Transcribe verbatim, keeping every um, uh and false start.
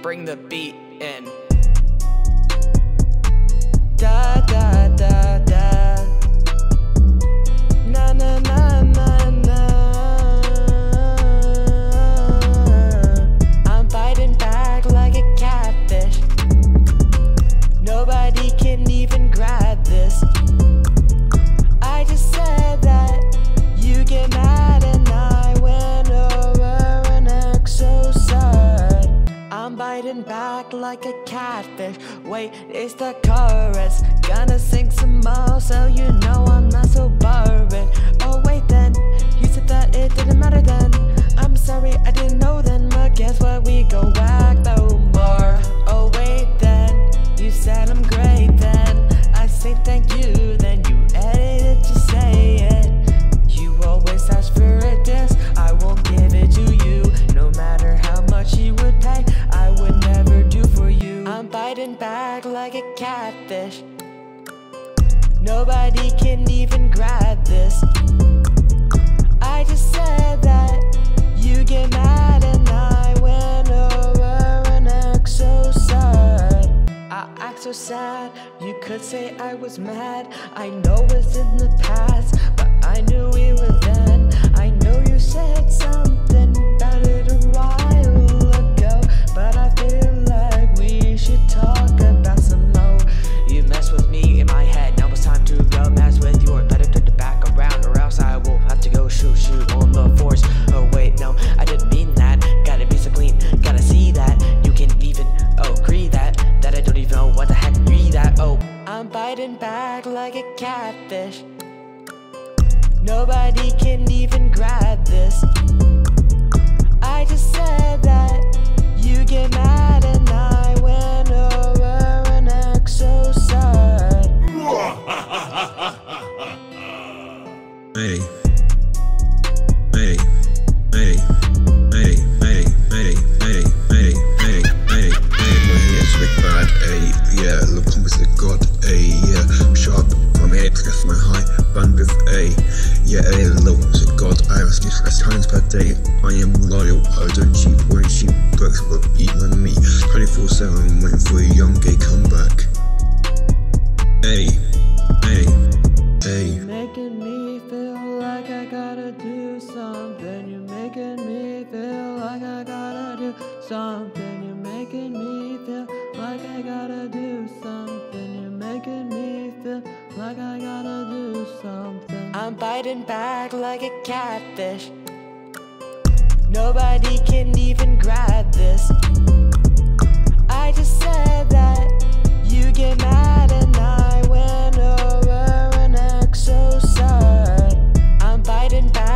bring the beat in. Da da da da. Na na na na na. I'm biting back like a catfish. Nobody can even grab this. I just said that you get mad and I went over an exocet. I'm biting back like a catfish. Wait, it's the chorus. Gonna sing some more so you know I'm not so boring. Oh wait then, you said that it didn't matter then. I'm sorry, I didn't know then, but guess what, we go back no more. Oh wait then, you said I'm great then. I say thank you, then you edit it to say it. You always ask for a diss, I won't give it to you. No matter how much you would pay, I would never do for you. I'm biting back like a catfish. Nobody can even grab this. I just said that you get mad and I went over an exocet. I act so sad, you could say I was mad. I know it's in the past, but I knew we were then. I know you said something about it a while ago, but I feel like we should talk about some more. You mess with me in my head, now it's time to go mess with yours. Better turn the back around or else I will have to go shoot shoot on the force. Oh wait, no, I didn't mean that. Gotta be so clean, gotta see that. You can even agree that That I don't even know what the heck be that. Oh, I'm biting back like a catfish. Nobody can even grab this. I just said that you get mad and I went over an exocet. Hey, hey, hey, hey, hey, hey, hey, hey, hey, hey, hey, my hair's big bad, hey, yeah, look, composite god, hey, yeah, sharp from here, press my high bandwidth, hey, yeah, hey, look, composite god, I must use less times per day, I am loyal, I don't cheat, won't cheat, books, but eat my meat, twenty-four seven, waiting for a young gay comeback, hey, hey, hey. You're making me feel like I gotta do something. You're making me feel like I gotta do something. You're making me feel like I gotta do something. You're making me feel like I gotta do something. I'm biting back like a catfish. Nobody can even grab this. I just said that you get mad and I went over an exocet. I'm biting back